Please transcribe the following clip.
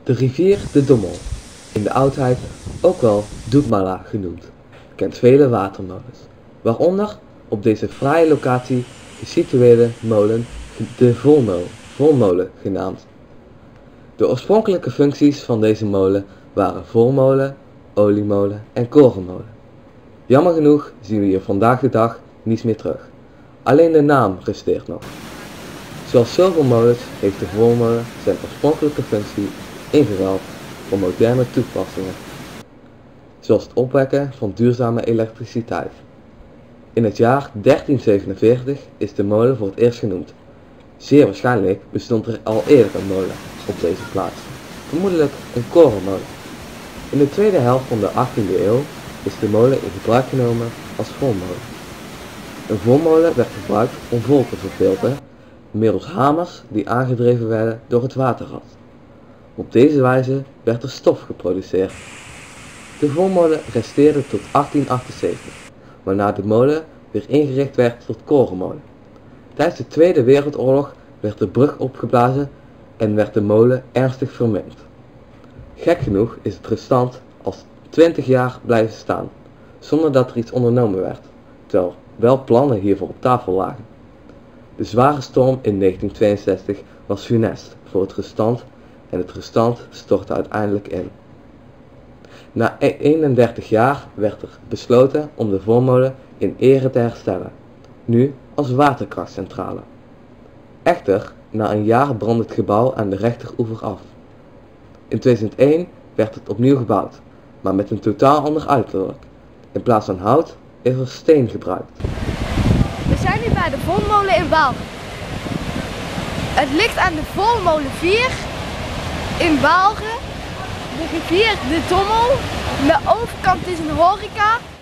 De rivier de Dommel, in de oudheid ook wel Doetmala genoemd, kent vele watermolens, waaronder op deze fraaie locatie gesitueerde molen de Volmolen genaamd. De oorspronkelijke functies van deze molen waren volmolen, oliemolen en korenmolen. Jammer genoeg zien we hier vandaag de dag niets meer terug. Alleen de naam resteert nog. Zoals zoveel molens heeft de volmolen zijn oorspronkelijke functie ingeruild voor moderne toepassingen, zoals het opwekken van duurzame elektriciteit. In het jaar 1347 is de molen voor het eerst genoemd. Zeer waarschijnlijk bestond er al eerder een molen op deze plaats, vermoedelijk een korenmolen. In de tweede helft van de 18e eeuw is de molen in gebruik genomen als volmolen. Een volmolen werd gebruikt om vol te verfilteren middels hamers die aangedreven werden door het waterrad. Op deze wijze werd er stof geproduceerd. De volmolen resteerde tot 1878, waarna de molen weer ingericht werd tot korenmolen. Tijdens de Tweede Wereldoorlog werd de brug opgeblazen en werd de molen ernstig verminkt. Gek genoeg is het restant al 20 jaar blijven staan, zonder dat er iets ondernomen werd, terwijl wel plannen hiervoor op tafel lagen. De zware storm in 1962 was funest voor het restant en het restant stortte uiteindelijk in. Na 31 jaar werd er besloten om de volmolen in ere te herstellen, nu als waterkrachtcentrale. Echter, na een jaar brandde het gebouw aan de rechteroever af. In 2001 werd het opnieuw gebouwd, maar met een totaal ander uiterlijk. In plaats van hout is er steen gebruikt. We zijn nu bij de Volmolen in Waalre. Het ligt aan de Volmolen 4 in Waalre. De rivier de Dommel. Aan de overkant is een horeca.